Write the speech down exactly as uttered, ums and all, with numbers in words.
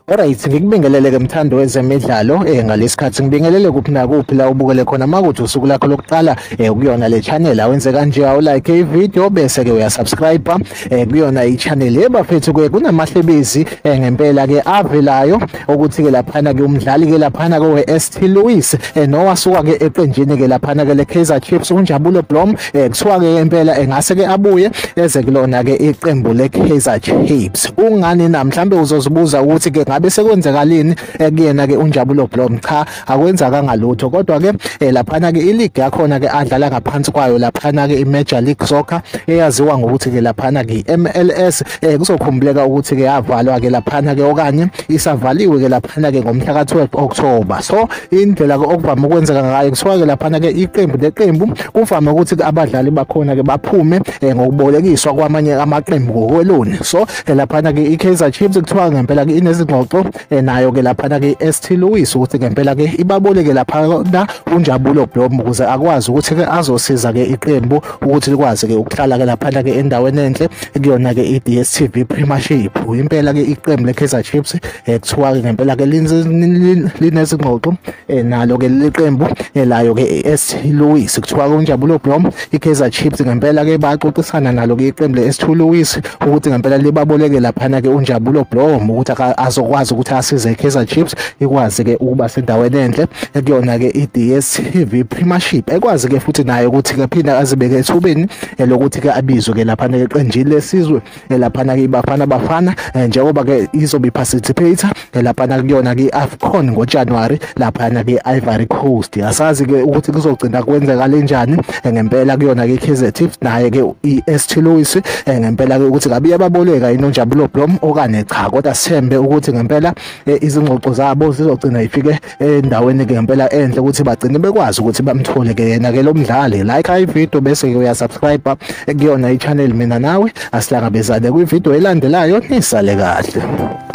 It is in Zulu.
Alright, ngikubingelele ke mthando wezemidlalo eh ngalesikhathi ngibingelele kuphi na kuphi la ubukele khona makuthi usuku lakho lokuqala eh kuyona le channel awenze kanje awu like ivideo bese ke uyasubscribe eh kuyona i-channel yebafethu ke kunamahlebezi eh ngempela ke avelayo ukuthi ke laphana ke umdlali ke laphana ke we-S T Louis eh nowasuka ke eqenjini ke laphana ke le Kaizer Chiefs uNjabulo Blom eh kuthiwa ke impela engase ke abuye eze kulona ke iqembu le Kaizer Chiefs. Ungani na mhlambe uzozibuza ukuthi ke ngabe sekwenzakalini ekuyena ke uNjabulo Blom? Cha, akwenzakanga lutho kodwa ke laphana ke ileague yakhona ke adlala ngaphansi kwayo laphana ke iMajor League Soccer eyaziwa ngokuthi ke laphana ke M L S kuzokhumbuleka ukuthi ke yavalwa ke laphana ke okanye isavaliwe ke laphana ke ngomhla ka twelve October. So indlela ke okuvama ukwenzeka ngayo kuthiwa ke laphana ke iqembu leqembu kuvama ukuthi ke abadlali bakhona ke baphume ngokubolekiswa kwamanye amaqembu ngokweloni. So laphana ke iKaizer Chiefs kuthiwa ngempela ke inezingxoxo nayo ke laphana ke S T Louis ukuthi ngempela ke ibaboleke laphana uNjabulo Blom ukuze akwazi ukuthi ke azosiza ke iqembu ukuthi likwazi ke ukuhlala ke laphana ke endaweni enhle kuyona ke i-D S T V Premiership. Impela ke iqembu leKaizer Chiefs kuthiwa ke ngempela ke linezingxoxo nalo ke liqembu layo ke S T Louis kuthiwa ke uNjabulo Blom iKaizer Chiefs ngempela ke baxoxisana nalo ke iqembu le-S T Louis ukuthi ngempela libaboleke laphana ke uNjabulo Blom ukuthi azokwazi ukuthi asize iKaizer Chiefs ikwazi ke ukuba sendaweni enhle ekuyona ke i-D S T V Premiership ekwazi ke futhi nayo ukuthi ke phinda azibeke ethubeni lokuthi ke abizwe ke laphana ke eqenjini lesizwe laphana ke ibafana bafana njengoba ke izobe participate laphana kuyona ke i-AFCON ngoJanuary laphana ke Ivory Coast. Asazi ke ukuthi kuzogcina kwenzeka kanjani ngempela kuyona ke iKaizer Chiefs naye ke i-S T Louis ngempela ke ukuthi ngabe yababoleka inoNjabulo Blom okanye cha, kodwa sithembe ukuthi ngempela izingxoxo zabo zizogcina ifike endaweni ke ngempela enhle ukuthi bagcine bekwazi ukuthi bamthole ke yena ke lo mdlali. Like ivideo bese ke uyasubscribe kuyona i-channel mina nawe asihlangabezane kwivideo elandelayo nisale kahle.